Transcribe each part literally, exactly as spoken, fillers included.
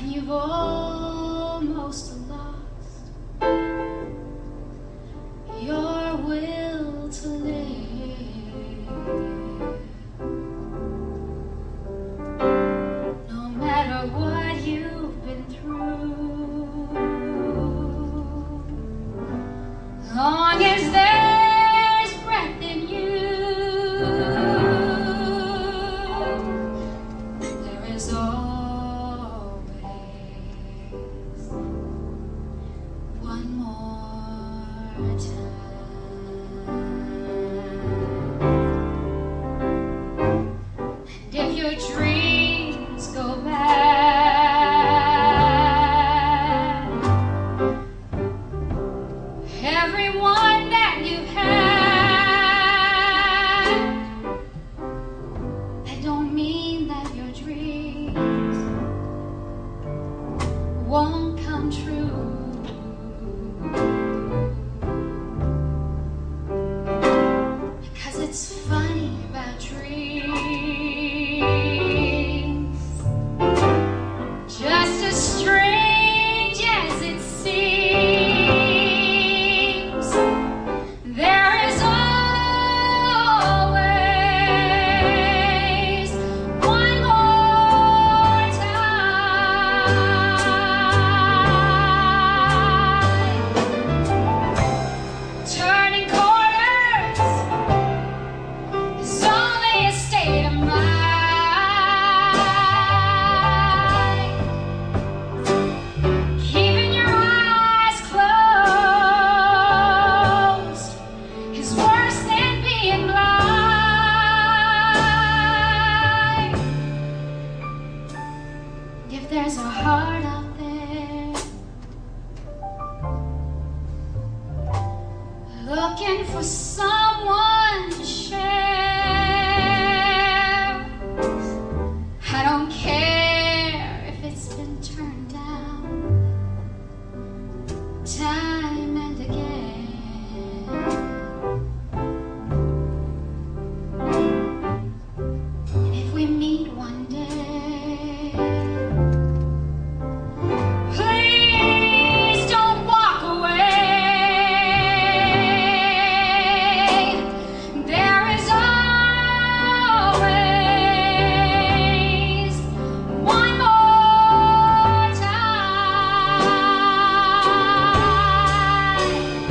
and you've almost lost your will to live. No matter what you've been through, long as there's breath in you, there is always one more time. And if your dreams go bad, everyone that you've had, that don't mean that your dreams won't come true. Because it's funny about dreams, just as strange as it seems, there is always one more time. Turning corners is only a state of mind. Keeping your eyes closed is worse than being blind. If there's a heart out there looking for someone to share, I don't care if it's been turned down time and again. And if we meet one day, please don't walk away. There is always one more time.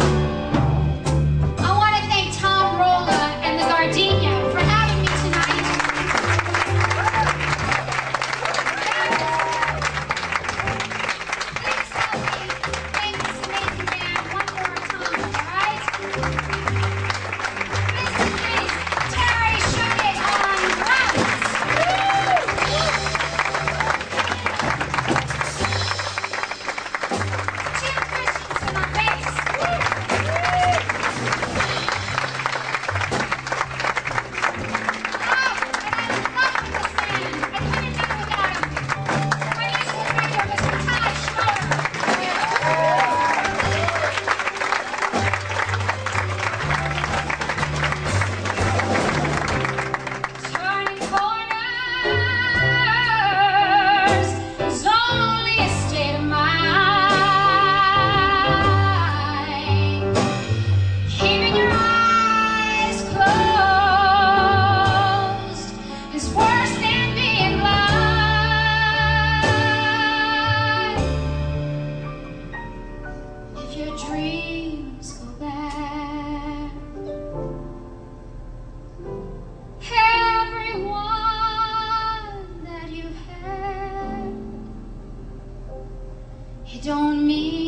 I want to thank Todd Schroeder and the Gardenia for having me tonight. Please help me thank this amazing band one more time, all right? Listen, please, Todd Schroeder on drums. Jim Christensen on bass. Turning corners is only a state of mind. Keeping your eyes closed is worse than being blind. If your dreams go bad, everyone that you've had, it don't mean